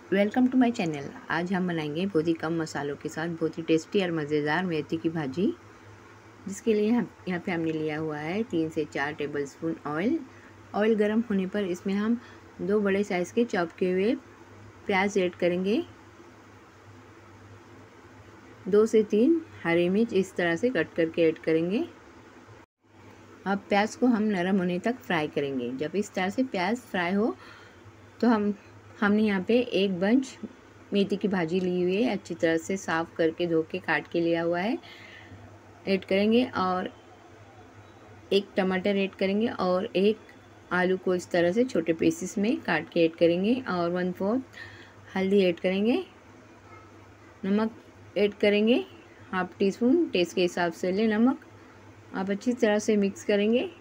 Welcome to my channel. आज हम बनाएंगे बहुत ही कम मसालों के साथ बहुत ही टेस्टी और मज़ेदार मेथी की भाजी, जिसके लिए हम यहाँ पे हमने लिया हुआ है 3 से 4 टेबलस्पून ऑयल गर्म होने पर इसमें हम 2 बड़े साइज़ के चॉप किए हुए प्याज ऐड करेंगे। 2 से 3 हरी मिर्च इस तरह से कट करके ऐड करेंगे। अब प्याज को हम नरम होने तक फ्राई करेंगे। जब इस तरह से प्याज फ्राई हो तो हमने यहाँ पे एक बंच मेथी की भाजी ली हुई है, अच्छी तरह से साफ़ करके धो के काट के लिया हुआ है, ऐड करेंगे। और एक टमाटर ऐड करेंगे और एक आलू को इस तरह से छोटे पीसेस में काट के ऐड करेंगे और 1/4 हल्दी ऐड करेंगे। नमक ऐड करेंगे, हाफ टी स्पून, टेस्ट के हिसाब से ले नमक। आप अच्छी तरह से मिक्स करेंगे।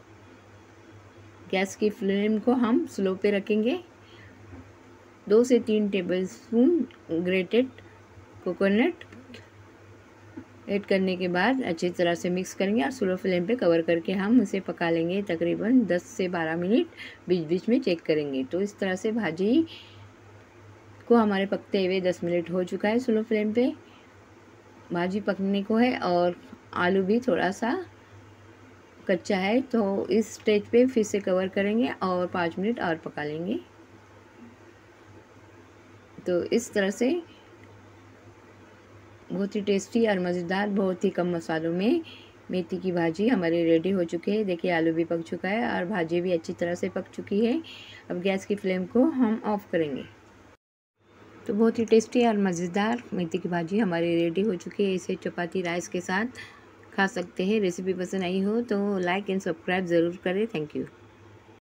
गैस की फ्लेम को हम स्लो पे रखेंगे। 2 से 3 टेबलस्पून ग्रेटेड कोकोनट ऐड करने के बाद अच्छी तरह से मिक्स करेंगे और स्लो फ्लेम पे कवर करके हम इसे पका लेंगे तकरीबन 10 से 12 मिनट। बीच बीच में चेक करेंगे। तो इस तरह से भाजी को हमारे पकते हुए 10 मिनट हो चुका है। स्लो फ्लेम पे भाजी पकने को है और आलू भी थोड़ा सा कच्चा है, तो इस स्टेज पे फिर से कवर करेंगे और 5 मिनट और पका लेंगे। तो इस तरह से बहुत ही टेस्टी और मज़ेदार, बहुत ही कम मसालों में मेथी की भाजी हमारी रेडी हो चुकी है। देखिए आलू भी पक चुका है और भाजी भी अच्छी तरह से पक चुकी है। अब गैस की फ्लेम को हम ऑफ करेंगे। तो बहुत ही टेस्टी और मज़ेदार मेथी की भाजी हमारी रेडी हो चुकी है। इसे चपाती राइस के साथ खा सकते हैं। रेसिपी पसंद आई हो तो लाइक एंड सब्सक्राइब ज़रूर करें। Thank you.